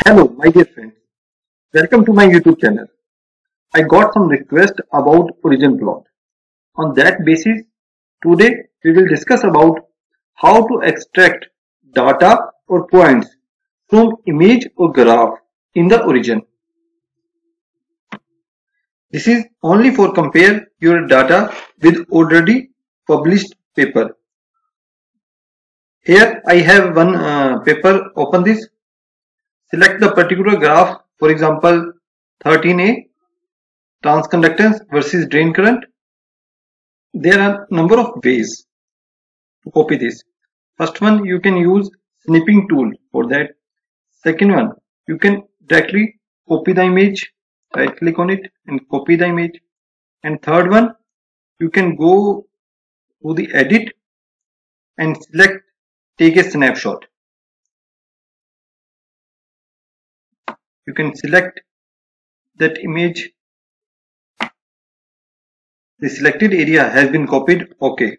Hello, my dear friends. Welcome to my YouTube channel. I got some request about origin plot. On that basis, today we will discuss about how to extract data or points from image or graph in the origin. This is only for compare your data with already published paper. Here I have one paper. Open this. Select the particular graph, for example 13A, transconductance versus drain current. There are number of ways to copy this. First one, you can use snipping tool for that. Second one, you can directly copy the image, right click on it and copy the image. And third one, you can go to the edit and select take a snapshot. You can select that image. The selected area has been copied. OK.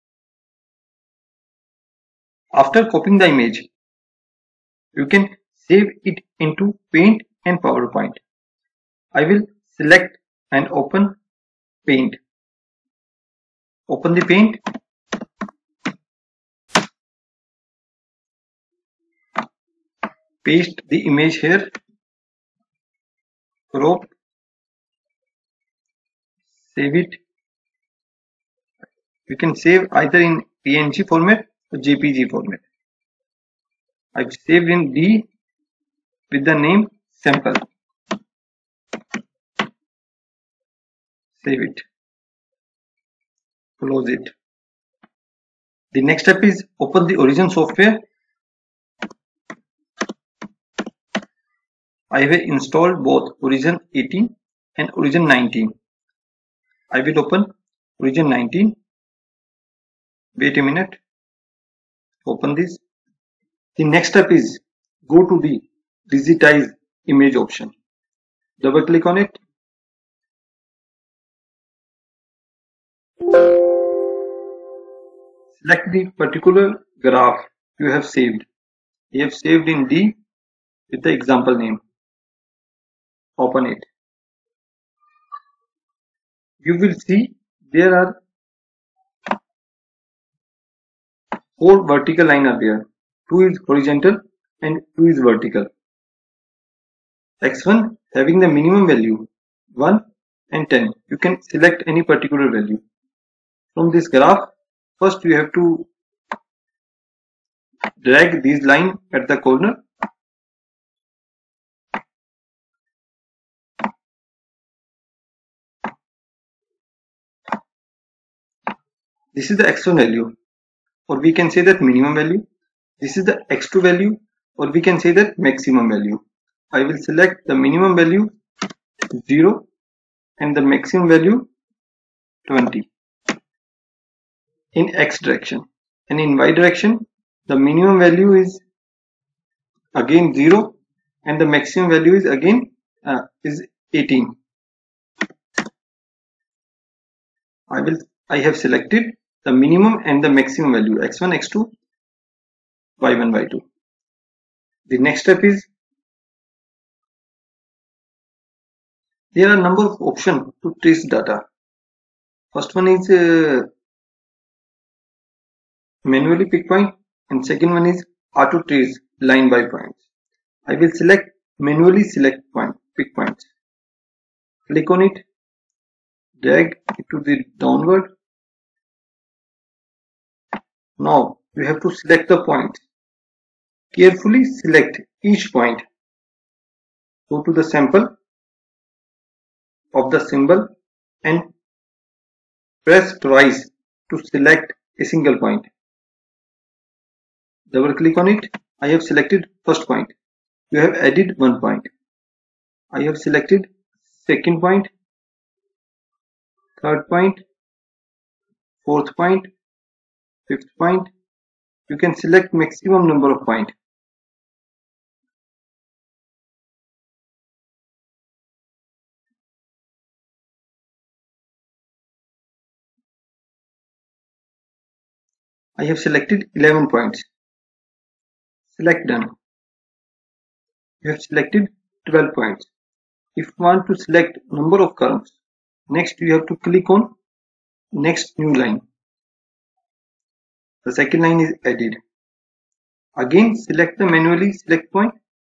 After copying the image, you can save it into Paint and PowerPoint. I will select and open Paint. Open the Paint. Paste the image here. Crop. Save it. You can save either in PNG format or JPG format. I've saved in D with the name sample. Save it. Close it. The next step is open the Origin software. I have installed both Origin 18 and Origin 19. I will open Origin 19. Wait a minute. Open this. The next step is go to the digitize image option. Double click on it. Select the particular graph you have saved. You have saved in D with the example name. Open it. You will see there are 4 vertical lines are there. 2 is horizontal and 2 is vertical. X1 having the minimum value 1 and 10. You can select any particular value. From this graph, first you have to drag these lines at the corner. This is the X1 value, or we can say that minimum value. This is the X2 value, or we can say that maximum value. I will select the minimum value 0 and the maximum value 20 in X direction, and in Y direction the minimum value is again 0 and the maximum value is again is 18. I have selected the minimum and the maximum value x1, x2, y1, y2. The next step is there are a number of options to trace data. First one is manually pick point, and second one is auto trace line by points. I will select manually select point, pick points. Click on it, drag it to the downward. Now you have to select the point. Carefully select each point. Go to the sample of the symbol and press twice to select a single point. Double click on it. I have selected first point. You have added one point. I have selected second point, third point, fourth point, fifth point. You can select maximum number of points. I have selected 11 points. Select done. You have selected 12 points. If you want to select number of columns, next you have to click on next new line. The second line is added. Again, select the manually select point,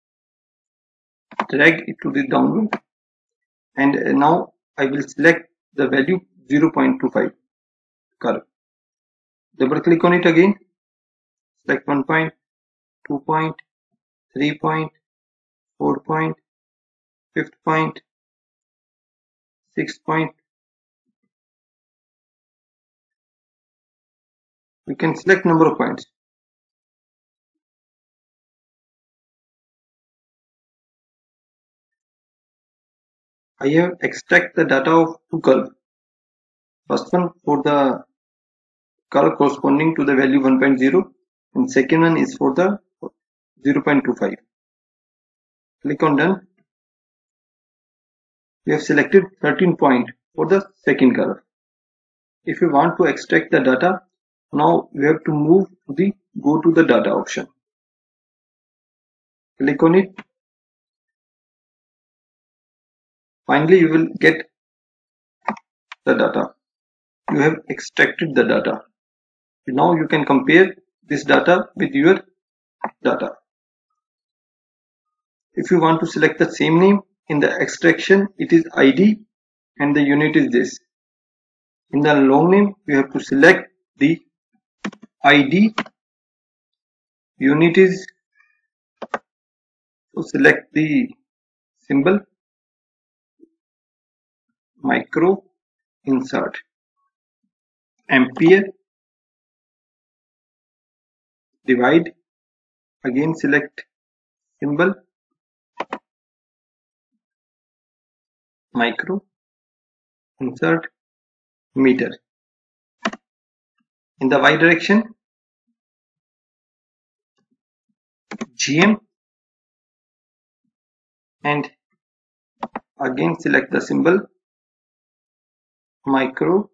drag it to the downward, and now I will select the value 0.25 curve. Double click on it again, select 1 point, 2 point, 3 point, 4 point, 5th point, 6th point. You can select number of points. I have extract the data of two curves. First one for the curve corresponding to the value 1.0 and second one is for the 0.25. Click on done. We have selected 13 point for the second curve. If you want to extract the data, now we have to move to the go to the data option. Click on it. Finally, you will get the data. You have extracted the data. Now you can compare this data with your data. If you want to select the same name in the extraction, it is ID and the unit is this. In the long name, you have to select the ID. Unit is, so select the symbol micro, insert ampere, divide, again select symbol micro, insert meter. In the y direction, GM, and again select the symbol micro,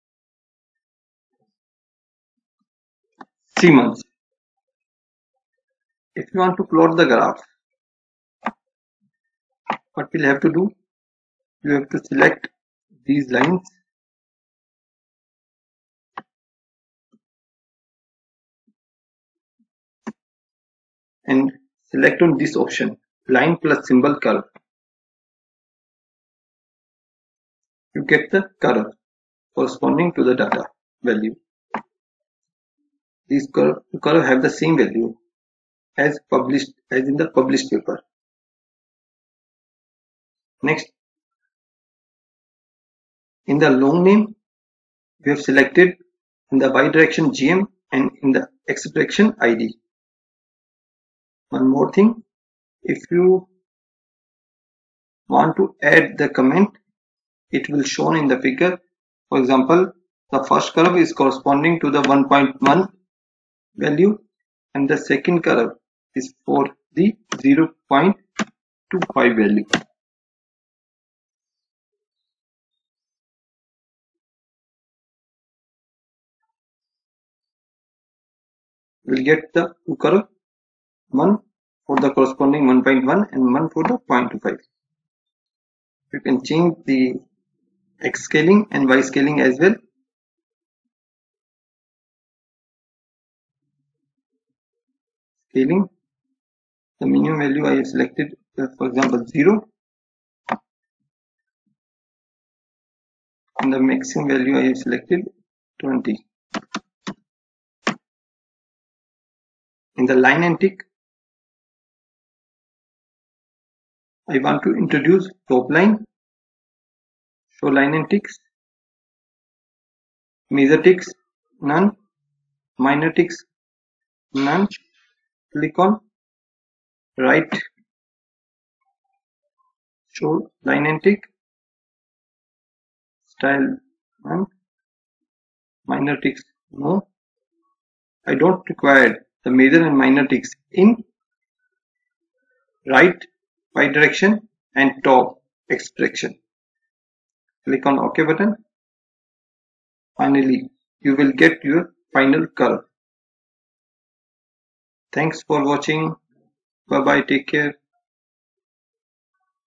Siemens. If you want to plot the graph, what we'll have to do, you have to select these lines and select on this option, line plus symbol curve. You get the curve corresponding to the data value. These curve have the same value as in the published paper. Next, in the long name, we have selected in the y direction GM and in the x direction ID. One more thing, if you want to add the comment, it will shown in the figure. For example, the first curve is corresponding to the 1.1 value and the second curve is for the 0.25 value. We'll get the two curve, one for the corresponding 1.1 and one for the 0.25. You can change the x scaling and y scaling as well. Scaling, the minimum value I have selected, for example 0, and the maximum value I have selected 20. In the line and tick, I want to introduce top line, show line and ticks, major ticks, none, minor ticks, none. Click on right, show line and tick, style none, minor ticks no. I don't require the major and minor ticks in right, y direction and top x direction. Click on OK button. Finally, you will get your final curve. Thanks for watching. Bye bye. Take care.